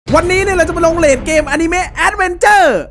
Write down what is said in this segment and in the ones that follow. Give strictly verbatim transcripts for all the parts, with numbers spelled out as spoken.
วันนี้เนี่ยเราจะมาลงเลดเกมอนิเมะแอดเวนเจอร์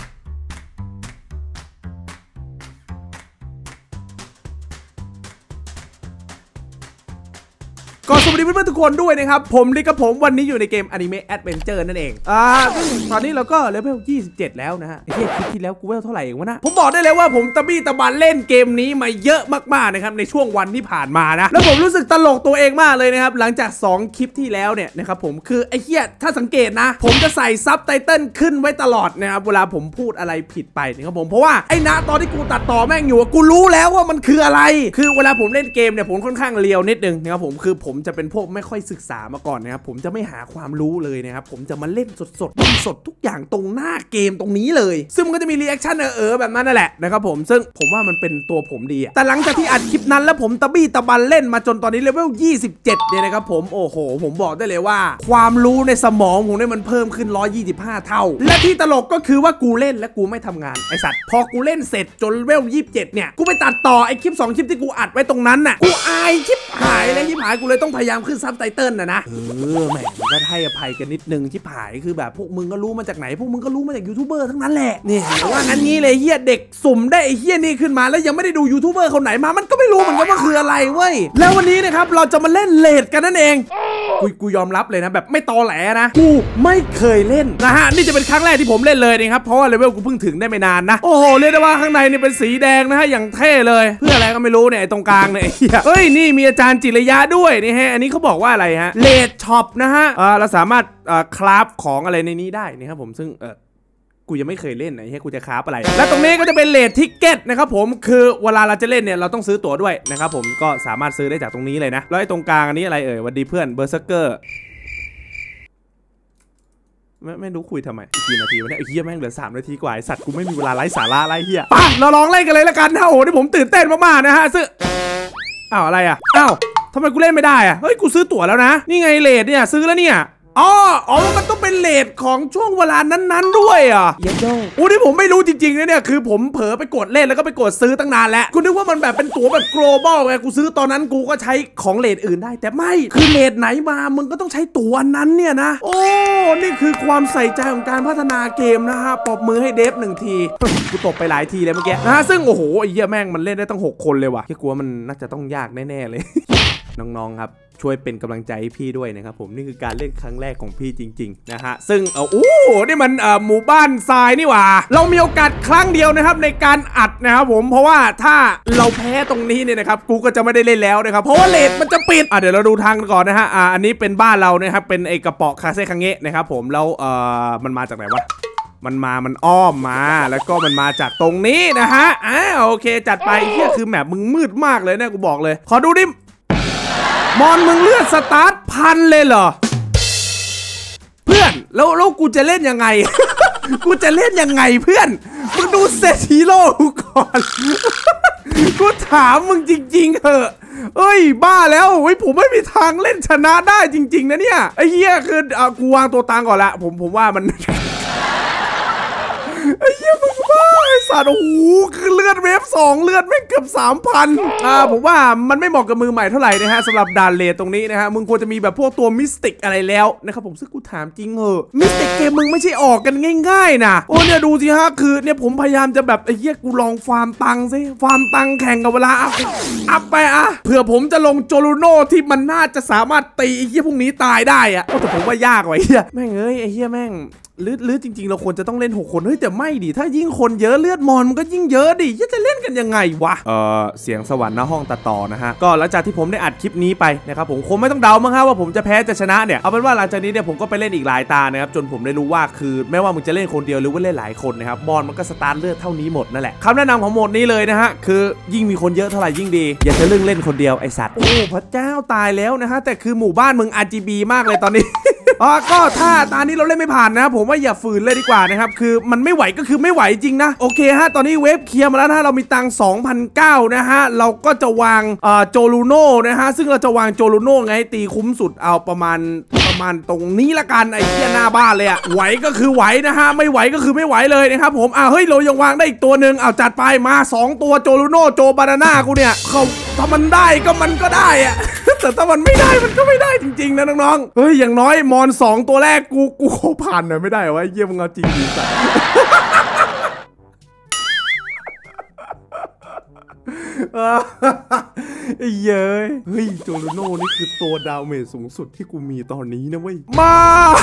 ก็สวัสดีเพื่อนๆทุกคนด้วยนะครับผมลิกับผมวันนี้อยู่ในเกมอนิเมะแอดเวนเจอร์นั่นเองอ่าซึ่งตอนนี้เราก็เลเวลยี่สิบเจ็ดแล้วนะฮะไอ้เหี้ยคลิปที่แล้วกูเลเวลเท่าไหร่เองวะนะผมบอกได้เลยว่าผมตะบี้ตะบันเล่นเกมนี้มาเยอะมากๆนะครับในช่วงวันที่ผ่านมานะแล้วผมรู้สึกตลกตัวเองมากเลยนะครับหลังจากสองคลิปที่แล้วเนี่ยนะครับผมคือไอ้เหี้ยถ้าสังเกตนะผมจะใส่ซับไตเติลขึ้นไว้ตลอดนะครับเวลาผมพูดอะไรผิดไปนะครับผมเพราะว่าไอ้ณตอนที่กูตัดต่อแม่งอยู่กูรู้แล้วว่ามันคืออะไรคือเวลาผมเล่นเกมเนี่ยผมค่อนข้างเลียวนิดนึงนะครับผมคือผมจะเป็นพวกไม่ค่อยศึกษามาก่อนนะครับผมจะไม่หาความรู้เลยนะครับผมจะมาเล่นสดๆสดทุกอย่างตรงหน้าเกมตรงนี้เลยซึ่งมันก็จะมีรีแอคชั่นเออๆแบบนั้นนั่นแหละนะครับผมซึ่งผมว่ามันเป็นตัวผมดีแต่หลังจากที่อัดคลิปนั้นแล้วผมตะบี้ตะบันเล่นมาจนตอนนี้เลเวลยี่สิบเจ็ดเนี่ยนะครับผมโอ้โหผมบอกได้เลยว่าความรู้ในสมองผมเนี่ยมันเพิ่มขึ้นหนึ่งร้อยยี่สิบห้าเท่าและที่ตลกก็คือว่ากูเล่นและกูไม่ทำงานไอสัตว์พอกูเล่นเสร็จจนเลเวลยี่สิบเจ็ดเนี่ยกูไปตัดต่อไอคลิปสองคลิปที่กูอัดไว้ตรงนั้นน่ะกูอายชิบหายเลยชิบหายกูเลยต้องพยายามขึ้นซับไตเติลนะนะเออแหมก็ให้อภัยกันนิดนึงชิบหายคือแบบพวกมึงก็รู้มาจากไหนพวกมึงก็รู้มาจากยูทูบเบอร์ทั้งนั้นแหละเนี่ยว่างั้นงี้เลยเฮียเด็กสุ่มได้ไอเฮียนี่ขึ้นมาแล้วยังไม่ได้ดูยูทูบเบอร์คนไหนมามันก็ไม่รู้เหมือนกันว่าคืออะไรเว้ยแล้ววันนี้นะครับเราจะมาเล่นเลดกันนั่นเองกูกูยอมรับเลยนะแบบไม่ตอแหลนะกูไม่เคยเล่นนะฮะนี่จะเป็นครั้งแรกที่ผมเล่นเลยนะครับเพราะว่าเลเวลกูเพิ่งถึงได้ไม่นานนะโอ้โหเรียกได้ว่าข้างในนี่เป็นสีแดงนะฮะอย่างเท่เลยเพื่ออะไรก็ไม่รู้เนี่ยตรงกลางเนี่ยเฮ้ยนี่มีอาจารย์จิรยะด้วยนี่ฮะอันนี้เขาบอกว่าอะไรฮะเลดช็อปนะฮะเราสามารถคราฟของอะไรในนี้ได้นะครับผมซึ่งเออกูยังไม่เคยเล่นนะเฮ้ยกูจะคราฟอะไรและตรงนี้ก็จะเป็นเลดทิกเก็ตนะครับผมคือเวลาเราจะเล่นเนี่ยเราต้องซื้อตั๋วด้วยนะครับผมก็สามารถซื้อได้จากตรงนี้เลยนะแล้วไอ้ตรงกลางอันนี้อะไรเอ่ยวันดีเพื่อนเบอร์เซอร์เกอร์ไม่ไม่รู้คุยทำไมกี่นาทีวะเนี่ยไอ้เหี้ยแม่งเหลือสามนาทีกว่าไอ้สัตว์กูไม่มีเวลาไร้สาระไร้เหี้ยป่ะเราลองเล่นกันเลยละกันนะโอ้โหนี่ผมตื่นเต้นมากๆนะฮะซึ่งอ้าวอะไรอ่ะอ้าวทำไมกูเล่นไม่ได้อ่ะเฮ้ยกูซื้อตั๋วแล้วนะนี่ไงเลดเนี่ยซื้อแล้วเนี่ยอ๋ออ๋อมันต้องเป็นเลทของช่วงเวลานั้นๆด้วยอ่ะเย้โจ้โอ้นี่ผมไม่รู้จริงๆนะเนี่ยคือผมเผลอไปกดเล่นแล้วก็ไปกดซื้อตั้งนานแล้วกูนึกว่ามันแบบเป็นตั๋วแบบ global ไงกูซื้อตอนนั้นกูก็ใช้ของเลทอื่นได้แต่ไม่คือเลทไหนมามึงก็ต้องใช้ตั๋วนั้นเนี่ยนะโอ้นี่คือความใส่ใจของการพัฒนาเกมนะฮะปรบมือให้เดฟหนึ่งทีกูตบไปหลายทีเลยเมื่อกี้นะซึ่งโอ้โหไอ้เหี้ยแม่งมันเล่นได้ตั้งหกคนเลยว่ะแค่กลัวมันน่าจะต้องยากแน่ๆเลย น้องๆครับช่วยเป็นกำลังใจให้พี่ด้วยนะครับผมนี่คือการเล่นครั้งแรกของพี่จริงๆนะฮะซึ่งเอออู้นี่มันเอ่อหมู่บ้านทรายนี่หว่าเรามีโอกาสครั้งเดียวนะครับในการอัดนะครับผมเพราะว่าถ้าเราแพ้ตรงนี้เนี่ยนะครับกูก็จะไม่ได้เล่นแล้วนะครับเพราะว่าเลทมันจะปิดอ่ะเดี๋ยวเราดูทางก่อนนะฮะอ่าอันนี้เป็นบ้านเรานะครับเป็นไอกระป๋องคาเซ่คังเงะนะครับผมแล้วเอ่อมันมาจากไหนวะมันมามันอ้อมมาแล้วก็มันมาจากตรงนี้นะฮะอ่าโอเคจัดไปเฮียคือแมปมึงมืดมากเลยเนี่ยกูบอกเลยขอดูดิมอนมึงเลือดสตาร์ทพันเลยเหรอเพื่อนแล้วแล้วกูจะเล่นยังไง กูจะเล่นยังไงเพื่อนมึงดูเซตฮีโร่กูก่อน กูถามมึงจริงๆเหอะเอ้ยบ้าแล้วเฮ้ยผมไม่มีทางเล่นชนะได้จริงๆนะเนี่ยไอ้เหี้ยคืออ่ะกูวางตัวตังก่อนละผมผมว่ามันไอ้เหี้ยมึงบ้าไอ้สัตว์โอ้โหคือเลือดเวฟสองเลือดไม่เกือบสามพันอ่าผมว่ามันไม่เหมาะกับมือใหม่เท่าไหร่นะฮะสำหรับด่านเลทตรงนี้นะฮะมึงควรจะมีแบบพวกตัวมิสติกอะไรแล้วนะครับผมซึ่งกูถามจริงเหอะมิสติกเกมมึงไม่ใช่ออกกันง่ายๆนะโอ้เนี่ยดูสิฮะคือเนี่ยผมพยายามจะแบบไอ้เหี้ยกูลองฟาร์มตังซิฟาร์มตังแข่งกับเวลาอัพไปอ่ะเผื่อผมจะลงโจลูโน่ที่มันน่าจะสามารถตีไอ้เหี้ยพวกนี้ตายได้อ่ะแต่ผมว่ายากว่ะไอ้เหี้ยแม่งเอ้ยไอ้เหี้ยแม่งลืดลืดจริงๆเราควรจะต้องเล่นหกคนเฮ้ยแต่ไม่ดิถ้ายิ่งคนเยอะเลือดมอนมันก็ยิ่งเยอะดิจะเล่นกันยังไงวะเออเสียงสวรรค์หน้าห้องตัดต่อนะฮะก็หลังจากที่ผมได้อัดคลิปนี้ไปนะครับผมคงไม่ต้องเดามั้งฮะว่าผมจะแพ้จะชนะเนี่ยเอาเป็นว่าหลังจากนี้เนี่ยผมก็ไปเล่นอีกหลายตานะครับจนผมได้รู้ว่าคือไม่ว่ามึงจะเล่นคนเดียวหรือว่าเล่นหลายคนนะครับบอลมันก็สตาร์ทเลือดเท่านี้หมดนั่นแหละคำแนะนำของโหมดนี้เลยนะฮะคือยิ่งมีคนเยอะเท่าไหร่ยิ่งดีอย่าทะลึ่งเล่นคนเดียวไอสัตว์โอ้พระเจ้าตายแล้วนะฮะแต่คือหมู่บ้านมึง อาร์ จี บี มากเลยตอนนี้ อ๋อก็ถ้าตานี้เราเล่นไม่ผ่านนะผมว่าอย่าฝืนเลยดีกว่านะครับคือมันไม่ไหวก็คือไม่ไหวจริงนะโอเคฮะตอนนี้เวฟเคลียร์มาแล้วนะเรามีตัง สองพันเก้าร้อย นะฮะเราก็จะวางเอ่อโจลูโน่นะฮะซึ่งเราจะวางโจลูโน่ไงตีคุ้มสุดเอาประมาณปประมาณตรงนี้ละกันไอ้เหี้ยหน้าบ้านเลยอะไหวก็คือไหวนะฮะไม่ไหวก็คือไม่ไหวเลยนะครับผมอ่ะเฮ้ยเรายังวางได้อีกตัวหนึ่งเอาจัดไปมาสองตัวโจลูโน่โจบานาน่ากูเนี่ยเขาถ้ามันได้ก็มันก็ได้อะ แต่ถ้ามันไม่ได้มันก็ไม่ได้จริงๆนะน้องๆเฮ้ยอย่างน้อยมอนสองตัวแรกกูกูขอผ่านหน่อยไม่ได้วะเยี่ยมมึงเอาจริงดีสัสเย้ยเฮ้ยโจลูโน่นี่คือตัวดาวเมจสูงสุดที่กูมีตอนนี้นะเว้ยมา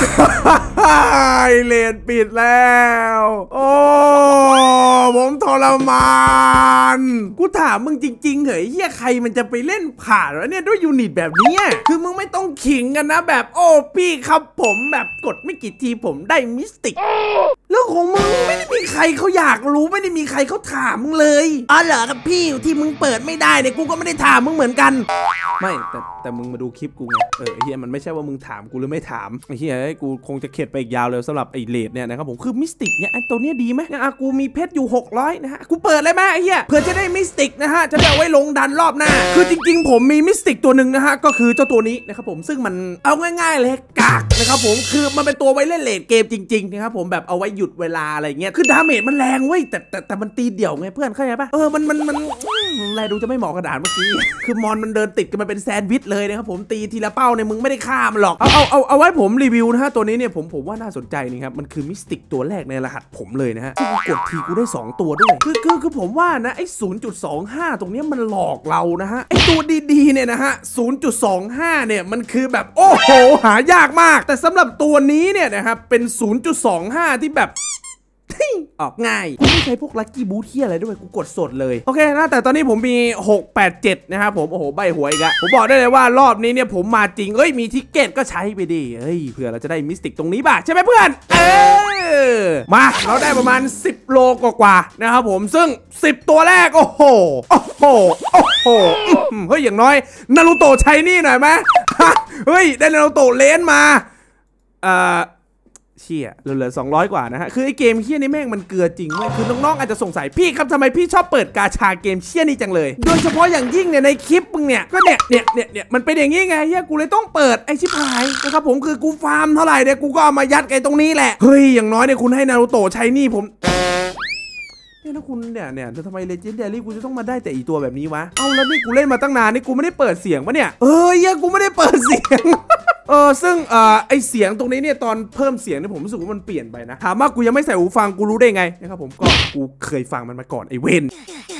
เลนปิดแล้วโอ้ผมทรมานกูถามมึงจริงๆเหรอเฮียใครมันจะไปเล่นผ่านวะเนี่ยด้วยยูนิตแบบนี้คือมึงไม่ต้องขิงกันนะแบบโอ้พี่ครับผมแบบกดไม่กี่ทีผมได้มิสติกเรื่องของมึงไม่ได้มีใครเขาอยากรู้ไม่ได้มีใครเขาถามมึงเลยอ๋อเหรอครับพี่ที่มึงเปิดไม่ได้เนี่ยกูก็ไม่ได้ถามมึงเหมือนกันไม่แต่แต่มึงมาดูคลิปกูไงเออไอ้เฮียมันไม่ใช่ว่ามึงถามกูหรือไม่ถามไอ้เฮียกูคงจะเข็ดไปอีกยาวเลยสำหรับไอ้เลดเนี่ยนะครับผมคือมิสติกเนี่ยไอ้ตัวเนี้ยดีไหมเนี่ยกูมีเพชรอยู่หกร้อยนะฮะกูเปิดเลยไหมไอ้เฮียเพื่อจะได้มิสติกนะฮะจะได้เอาไว้ลงดันรอบหน้าคือจริงๆผมมีมิสติกตัวหนึ่งนะฮะก็คือเจ้าตัวนี้นะครับผมซึ่งมันเอาง่ายๆเลยกากนะครับผมคือมันเป็นตัวไว้เล่นเลดเกมจริงๆนะครับผมแบบเอาไว้หยุดเวลาอะไรเงี้ยคือดาเมจมันแรงเว้ยแต่แต่แต่มันตีเดี่ยวไงเพื่อนเข้าใจปะเออมันมันมันอะไรดูจะไม่เหมาะกระดานเมื่อกี้คือมอนมันเดินติดกันมันเป็นแซนด์วิชเลยนะครับผมตีทีละเป้าเนี่ยมึงไม่ได้ฆ่ามันหรอกเอาเอาเอาเอาไว้ผมรีวิวนะฮะตัวนี้เนี่ยผมผมว่าน่าสนใจนี่ครับมันคือมิสติกตัวแรกในรหัสผมเลยนะฮะที่กูกดทีกูได้สองตัวด้วยคือคือคือผมว่านะไอ้ ศูนย์จุดสองห้า ตรงนี้มันหลอกเรานะฮะไอ้ตัวดีๆเนี่ยนะฮะ ศูนย์จุดสองห้า เนี่ยมันคือแบบโอ้โหหายากมากแต่สำหรับตัวนี้เนี่ยนะครับเป็น ศูนย์จุดสองห้า ที่แบบออกง่ายกูไม่ใช้พวกลัคกี้บูทเทียอะไรด้วยกูกดสดเลยโอเคนะแต่ตอนนี้ผมมีหก แปด เจ็ดนะครับผมโอ้โหใบหวยอีกอะผมบอกได้เลยว่ารอบนี้เนี่ยผมมาจริงเอ้ยมีทิกเก็ตก็ใช้ไปดิเฮ้ยเผื่อเราจะได้มิสติกตรงนี้บ้างใช่ไหมเพื่อนเออมาเราได้ประมาณสิบโลกว่าๆนะครับผมซึ่งสิบตัวแรกโอ้โหโอ้โหโอ้โหเฮ้ยอย่างน้อยนารูโตะใช้นี่หน่อยไหมเฮ้ยได้นารูโตะเลนมาเอ่อเชี่ยเหลือสองร้อยกว่านะฮะคือไอเกมเชี่ยนี่แม่งมันเกลือจริงเว้ยคือน้องๆอาจจะสงสัยพี่ครับทำไมพี่ชอบเปิดกาชาเกมเชี่ยนี่จังเลยโดยเฉพาะอย่างยิ่งเนี่ยในคลิปมึงเนี่ยก็เนี่ยเนี่ยเนี่ยเนี่ยมันเป็นอย่างงี้ไงเฮียกูเลยต้องเปิดไอชิบหายนะครับผมคือกูฟาร์มเท่าไหร่เนี่ยกูก็เอามายัดไอตรงนี้แหละเฮ้ยอย่างน้อยเนี่ยคุณให้นารูโตะใช้นี่ผมเนี่ยนะคุณเนี่ยเนี่ยทำไมเลเจนด์แดรี่กูจะต้องมาได้แต่อีตัวแบบนี้วะเอาแล้วนี่กูเล่นมาตั้งนานนี่กูไม่ได้เปิดเสียงปะเนี่ยเออเฮียกูไม่ได้เปิดเสียงเออซึ่งเอ่อไอเสียงตรงนี้เนี่ยตอนเพิ่มเสียงเนี่ยผมรู้สึกว่ามันเปลี่ยนไปนะถามว่ากูยังไม่ใส่หูฟังกูรู้ได้ไงนะครับผมก็กูเคยฟังมันมาก่อนไอเวน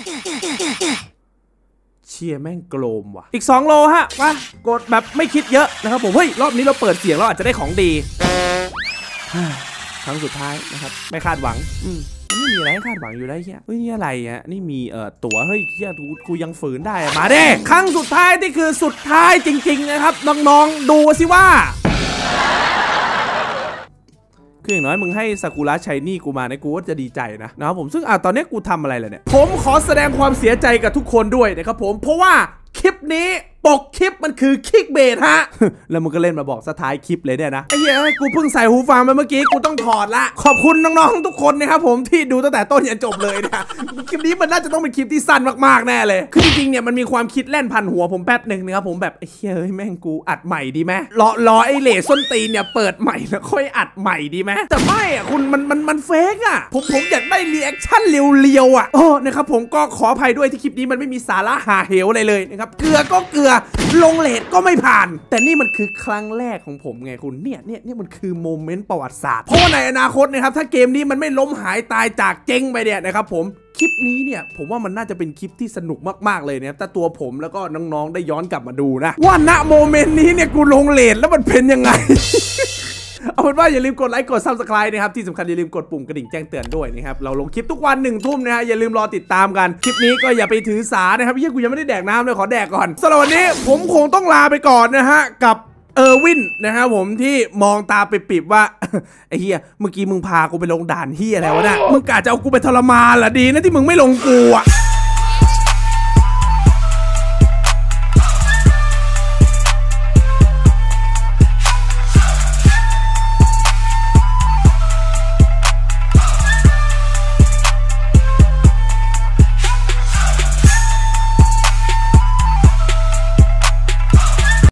เชียแม่งโกลมว่ะอีกสองโลฮะมากดแบบไม่คิดเยอะนะครับผมเฮ้ยรอบนี้เราเปิดเสียงเราอาจจะได้ของดีครั้งสุดท้ายนะครับไม่คาดหวังอืมไม่มีอะไรให้คาดหวังอยู่แล้วเฮียเฮ้ยนี่อะไรฮะนี่มีเอ่อตั๋วเฮ้ยเฮียกูกูยังฝืนได้มาเด้ครั้งสุดท้ายที่คือสุดท้ายจริงๆนะครับน้องๆดูสิว่าคืออย่างน้อยมึงให้ซากุระชัยนี่กูมาเนี่ยกูก็จะดีใจนะนะครับผมซึ่งอ่ะตอนนี้กูทำอะไรเลยเนี่ยผมขอแสดงความเสียใจกับทุกคนด้วยนะครับผมเพราะว่าคลิปนี้ปกคลิปมันคือคิกเบสฮะ แล้วมึงก็เล่นมาบอกสท้ายคลิปเลยเนี่ยนะไอ้เหี้ยกูเพิ่งใส่หูฟังไปเมื่อกี้กูต้องถอดละขอบคุณน้องๆทุกคนนะครับผมที่ดูตั้งแต่ต้นยันจบเลยนะคลิปนี้มันน่าจะต้องเป็นคลิปที่สั้นมากๆแน่เลยคือจริงๆเนี่ยมันมีความคิดแล่นพันหัวผมแป๊บหนึ่งนะครับผมแบบไอ้เฮ้ยแม่งกูอัดใหม่ดีไหมรอรอไอ้เหล่ส้นตีนเนี่ยเปิดใหม่แล้วค่อยอัดใหม่ดีไหมแต่ไม่อ่ะคุณมันมันมันเฟกอ่ะผมผมอยากได้รีแอคชั่นเรียวๆอ่ะโอ้นะครับผมก็ขออภัยด้วยที่คลิปนี้มันไม่มีสาระหาเหวอะไรเลยนะครับเกลือก็เกลือลงเลทก็ไม่ผ่านแต่นี่มันคือครั้งแรกของผมไงคุณเนี่ยเนี่ยเนี่ยมันคือโมเมนต์ประวัติศาสตร์เพราะว่าในอนาคตนะครับถ้าเกมนี้มันไม่ล้มหายตายจากเจ๊งไปเนี่ยนะครับผมคลิปนี้เนี่ยผมว่ามันน่าจะเป็นคลิปที่สนุกมากๆเลยเนี่ยแต่ตัวผมแล้วก็น้องๆได้ย้อนกลับมาดูนะว่าณโมเมนต์นี้เนี่ยกูลงเลทแล้วมันเป็นยังไง เอาเป็นว่าอย่าลืมกดไลค์กด ซับสไครบ์ นะครับที่สำคัญอย่าลืมกดปุ่มกระดิ่งแจ้งเตือนด้วยนะครับเราลงคลิปทุกวันหนึ่งทุ่มนะฮะอย่าลืมรอติดตามกันคลิปนี้ก็อย่าไปถือสานะครับเฮียกูยังไม่ได้แดกน้ำเลยขอแดกก่อนสำหรับวันนี้ผมคงต้องลาไปก่อนนะฮะกับเออร์วินนะครับผมที่มองตาปิบๆว่าไอ้เฮียเมื่อกี้มึงพากูไปลงด่านเฮียอะไรวะเนี่ยมึงกะจะเอากูไปทรมานเหรอดีนะที่มึงไม่ลงกูอะ